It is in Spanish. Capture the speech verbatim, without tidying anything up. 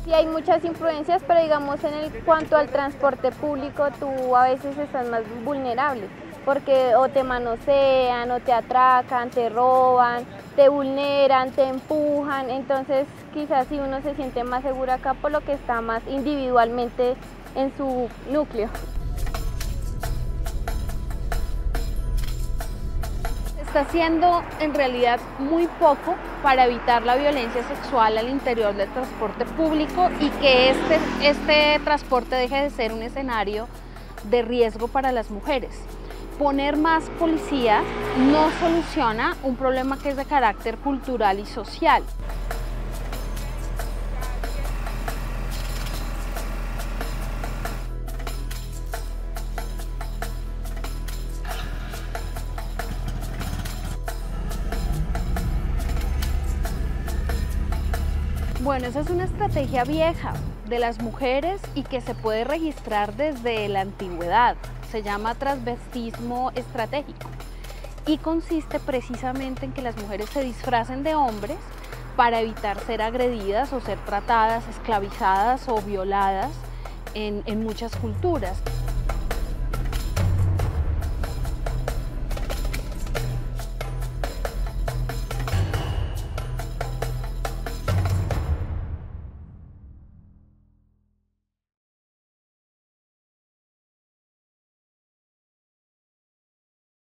Sí, hay muchas influencias, pero digamos en el cuanto al transporte público, tú a veces estás más vulnerable, porque o te manosean, o te atracan, te roban, te vulneran, te empujan, entonces quizás si uno se siente más seguro acá por lo que está más individualmente en su núcleo. Está haciendo en realidad muy poco para evitar la violencia sexual al interior del transporte público y que este, este transporte deje de ser un escenario de riesgo para las mujeres. Poner más policía no soluciona un problema que es de carácter cultural y social. Bueno, esa es una estrategia vieja de las mujeres y que se puede registrar desde la antigüedad. Se llama transvestismo estratégico y consiste precisamente en que las mujeres se disfracen de hombres para evitar ser agredidas o ser tratadas, esclavizadas o violadas en, en muchas culturas.